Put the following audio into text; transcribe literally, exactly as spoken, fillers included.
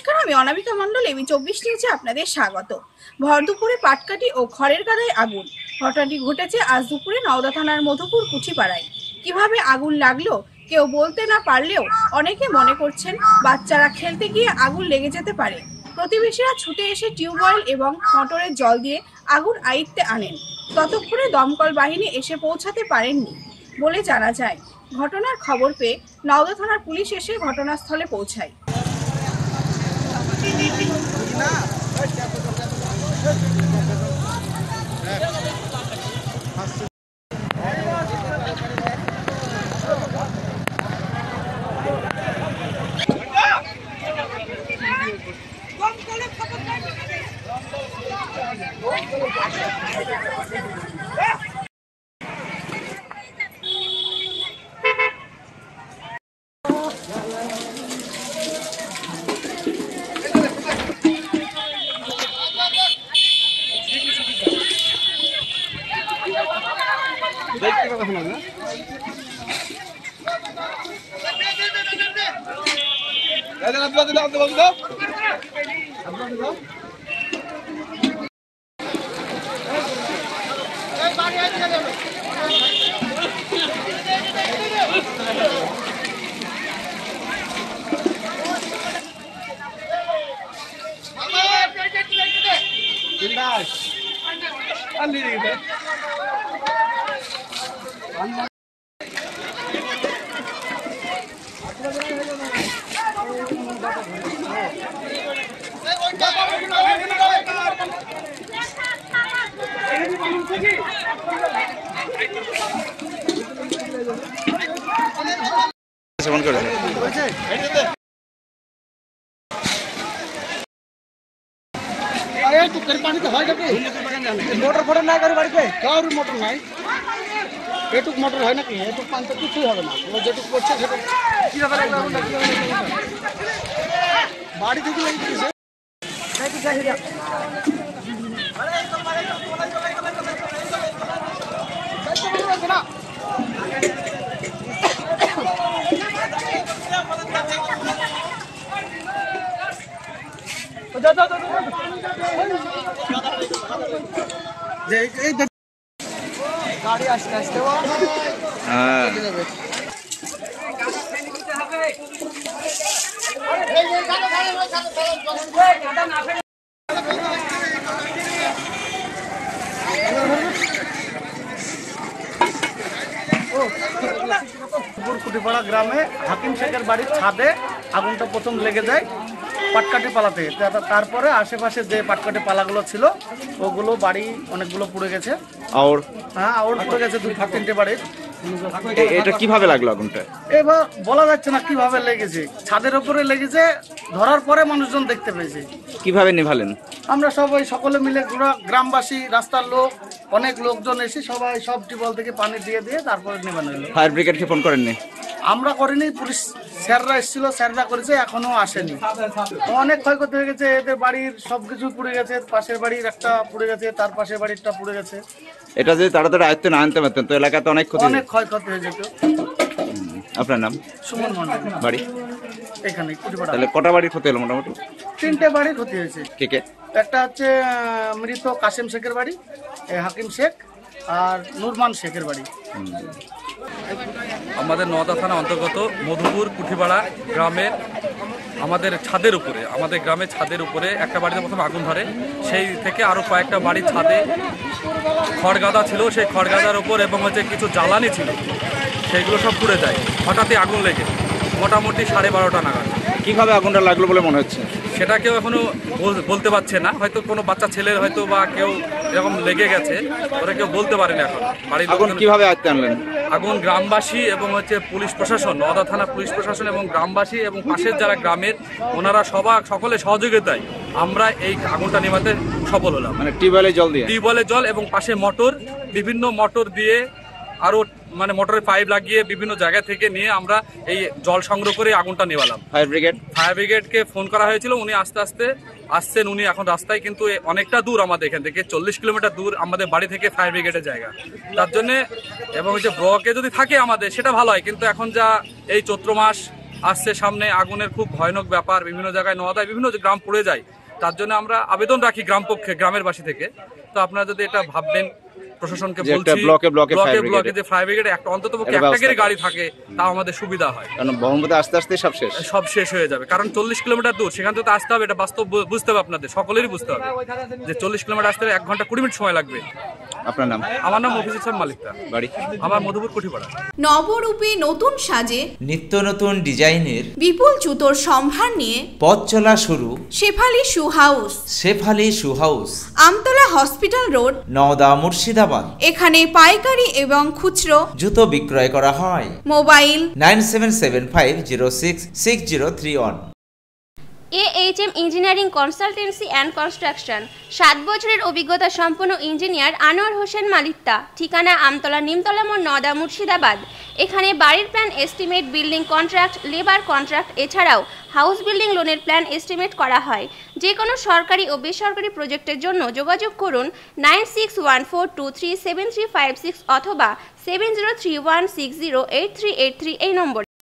নমস্কার, আমি অনামিকা মণ্ডল, এবি চব্বিশ নিউজে আপনাদের স্বাগত। ভর দুপুরে পাটকাঠি ও খড়ের গাদায় আগুন। ঘটনাটি ঘটেছে আজ দুপুরে নওদা থানার মধুপুর কুঠিপাড়ায়। কিভাবে আগুন লাগলো কেউ বলতে না পারলেও অনেকে মনে করছেন বাচ্চারা খেলতে গিয়ে আগুন লেগে যেতে পারে। প্রতিবেশীরা ছুটে এসে টিউবওয়েল এবং মোটরের জল দিয়ে আগুন আয়ত্তে আনেন। ততক্ষণে দমকল বাহিনী এসে পৌঁছাতে পারেননি বলে জানা যায়। ঘটনার খবর পেয়ে নওদা থানার পুলিশ এসে ঘটনাস্থলে পৌঁছায়। দেখতে কথা শোনা না দাদা আপনাদের দাও দাও দাও আপনাদের দাও এই বাড়ি আছে যাবে মামা প্যাকেট লেগে দে বিন্দাস আলি রে সেবন করেছে পানি তো হয় যাবে মোটর ফোটর নাই কারো বাড়িতে কারোর মোটর নাই এটুক মোটর হয় নাকি এটুক পানি তো কিছুই হবে না ও যেটুক করছে সেটুক কিভাবে বাড়ি থেকে লেগেছে গাড়ি আসতে আসতে হ্যাঁ কুঠিপাড়া গ্রামে হাকিম শেখের বাড়ির ছাদে আগুনটা প্রথম লেগে যায় পাটকাঠি পালাতে। তারপরে আশেপাশে যে পাটকাঠি পালাগুলো ছিল ওগুলো বাড়ি অনেকগুলো পুড়ে গেছে। আর হ্যাঁ আর পুড়ে গেছে দুই তিনটে বাড়ির। এটা কিভাবে লাগলো আগুনটা? এবার বলা যাচ্ছে না কিভাবে লেগেছে, ছাদের উপরে লেগেছে, ধরার পরে মানুষজন দেখতে পেয়েছে। কিভাবে নিভালেন? আমরা সবাই সকলে মিলে গ্রামবাসী, রাস্তার লোক, অনেক লোকজন এসে সবাই সব টিউবওয়েল থেকে পানি দিয়ে দিয়ে তারপরে নেবানো হলো। ফায়ার ব্রিগেডকে ফোন করেননি? আমরা করিনি, পুলিশ স্যাররা এসেছিল, স্যাররা করেছে, এখনো আসেনি। অনেক ক্ষয়ক্ষতি হয়ে গেছে, এদের বাড়ির সবকিছু পুড়ে গেছে, পাশের বাড়ির একটা পুড়ে গেছে, তার পাশের বাড়িরটা পুড়ে গেছে। এটা যদি তাড়াতাড়ি আয়ত্তে না আনতে পারতেন তো এলাকাতে অনেক ক্ষতি, অনেক ক্ষয়ক্ষতি হয়ে যেত। আপনার নাম? সুমন মন্ডল। বাড়ি এখানে কুঠিপাড়া। তাহলে কটা বাড়ির ক্ষতি হলো মোটামুটি? তিনটে বাড়ির ক্ষতি হয়েছে। কে কে? একটা হচ্ছে মৃত কাসেম শেখের বাড়ি, হাকিম শেখ, আর নুরমান শেখের বাড়ি। আমাদের নওদা থানা অন্তর্গত মধুপুর কুঠিপাড়া গ্রামের আমাদের ছাদের উপরে, আমাদের গ্রামের ছাদের উপরে একটা বাড়িতে প্রথম আগুন ধরে। সেই থেকে আরও কয়েকটা বাড়ির ছাদে খড়গাদা ছিল, সেই খড়গাদার উপর এবং হচ্ছে কিছু জ্বালানি ছিল, সেইগুলো সব পুড়ে যায়। হঠাৎই আগুন লেগে মোটামুটি সাড়ে বারোটা নাগাদ। কিভাবে আগুনটা লাগলো বলে মনে হচ্ছে? সেটা কেউ এখনো বলতে পারছে না, হয়তো কোনো বাচ্চা ছেলের হয়তো বা কেউ এরকম লেগে গেছে, ওরা কেউ বলতে পারেনি এখন। বাড়ির আগুন কিভাবে আয়ত্তে আনলেন? আগুন গ্রামবাসী এবং হচ্ছে পুলিশ প্রশাসন, নওদা থানা পুলিশ প্রশাসন এবং গ্রামবাসী এবং পাশের যারা গ্রামের ওনারা সবাই সকলে সহযোগিতায় আমরা এই আগুনটা নেভাতে সফল হলাম। মানে টিউবওয়েলে জল দিয়ে? টিউবওয়েলের জল এবং পাশে মোটর, বিভিন্ন মোটর দিয়ে আরো মানে মোটরের পাইপ লাগিয়ে বিভিন্ন জায়গা থেকে নিয়ে আমরা এই জল সংগ্রহ করে আগুনটা নেভালাম। ফায়ার ব্রিগেড ফায়ার ব্রিগেডকে ফোন করা হয়েছিল, উনি আস্তে আস্তে আসছেন। উনি এখন রাস্তায়, কিন্তু অনেকটা দূর আমাদের এখান থেকে, চল্লিশ কিলোমিটার দূর আমাদের বাড়ি থেকে ফায়ার ব্রিগেডের জায়গা। তার জন্য এবং হচ্ছে ব্লকে যদি থাকে আমাদের সেটা ভালো হয়, কিন্তু এখন যা এই চৈত্র মাস আসছে সামনে, আগুনের খুব ভয়ানক ব্যাপার, বিভিন্ন জায়গায় নওদায় বিভিন্ন গ্রাম পড়ে যায়। তার জন্য আমরা আবেদন রাখি গ্রাম পক্ষে, গ্রামের বাসী থেকে। তো আপনারা যদি এটা ভাববেন, প্রশাসনকে বলছি ব্লকে ব্লকে ব্লকে ব্লকে যে ফায়ার ব্রিগেড একটা অন্তত একটা করে গাড়ি থাকে, তাও আমাদের সুবিধা হয়। কারণ ব্রহ্মপুত্রে আস্তে আস্তে সব শেষ সব শেষ হয়ে যাবে, কারণ চল্লিশ কিলোমিটার দূর, সেখান থেকে আসতে হবে। এটা বাস্তব বুঝতে হবে, আপনাদের সকলেরই বুঝতে হবে যে চল্লিশ কিলোমিটার আসতে এক ঘন্টা কুড়ি মিনিট সময় লাগবে। আপনার নাম? আমার নাম মফিজ ইসলাম মালিকটা, বাড়ি আমার মধুপুর কুঠিপাড়া। নবরূপে নতুন সাজে নিত্য নতুন ডিজাইনের বিপুল জুতোর সম্ভার নিয়ে পথ চলা শুরু Shefali shoe house, Shefali shoe house, Amtala hospital road, Nowda, Murshidabad. এখানে পাইকারি এবং খুচরো জুতো বিক্রয় করা হয়। Mobile nine seven seven five zero six six zero three one. A H M engineering consultancy and construction, সাত বছরের অভিজ্ঞতা সম্পন্ন ইঞ্জিনিয়ার আনোয়ার হোসেন মালিকতা, ঠিকানা আমতলা নিমতলা মোড়, নওদা, মুর্শিদাবাদ। এখানে বাড়ির plan estimate, building contract, labour contract, এছাড়াও হাউস বিল্ডিং লোনের প্ল্যান এস্টিমেট করা হয়। যে কোনো সরকারি ও বেসরকারি প্রজেক্টের জন্য যোগাযোগ করুন nine six one four two three seven three five six অথবা seven zero three one six zero eight three eight three এই নম্বরে।